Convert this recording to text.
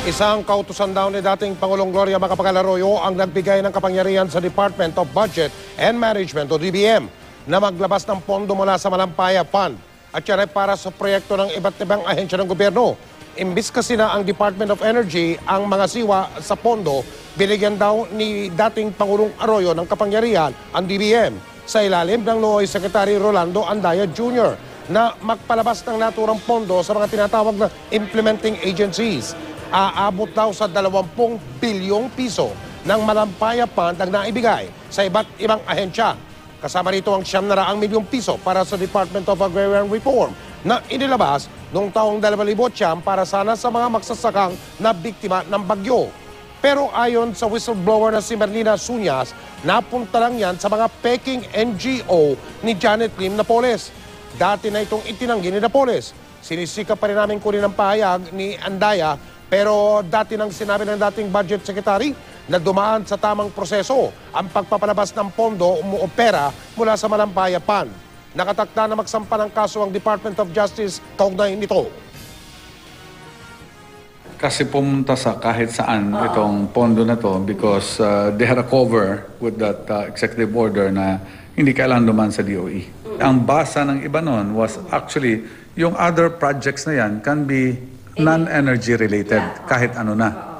Isang kautusan daw ni dating Pangulong Gloria Macapagal Arroyo ang nagbigay ng kapangyarihan sa Department of Budget and Management o DBM na maglabas ng pondo mula sa Malampaya Fund at yan ay para sa proyekto ng iba't ibang ahensya ng gobyerno. Imbis kasi na ang Department of Energy ang mga siwa sa pondo, binigyan daw ni dating Pangulong Arroyo ng kapangyarihan ang DBM sa ilalim ng Noy Secretary Rolando Andaya Jr. na magpalabas ng naturang pondo sa mga tinatawag na implementing agencies. Aabot daw sa 20 bilyong piso ng Malampaya Fund ang naibigay sa iba't ibang ahensya. Kasama rito ang 700 milyong piso para sa Department of Agrarian Reform na inilabas noong taong 2009 para sana sa mga magsasakang na biktima ng bagyo. Pero ayon sa whistleblower na si Merlina Suñas, napunta lang yan sa mga peking NGO ni Janet Lim Napoles. Dati na itong itinanggi ni Napoles. Sinisika pa rin namin kunin ang pahayag ni Andaya, pero dati nang sinabi ng dating Budget Secretary na dumaan sa tamang proseso ang pagpapalabas ng pondo o pera mula sa Malampaya Fund. Nakatakda na magsampa ng kaso ang Department of Justice kaugnay nito. Kasi pumunta sa kahit saan itong pondo na to because they had a cover with that executive order na hindi kailangan duman sa DOE. Ang basa ng iba nun was actually yung other projects na yan can be non-energy related kahit ano na.